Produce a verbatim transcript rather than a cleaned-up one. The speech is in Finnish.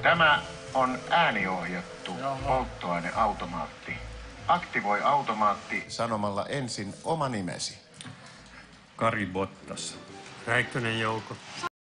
Tämä on ääniohjattu polttoaineautomaatti. Aktivoi automaatti sanomalla ensin oma nimesi. Kari Bottas. Räikkönen Jouko.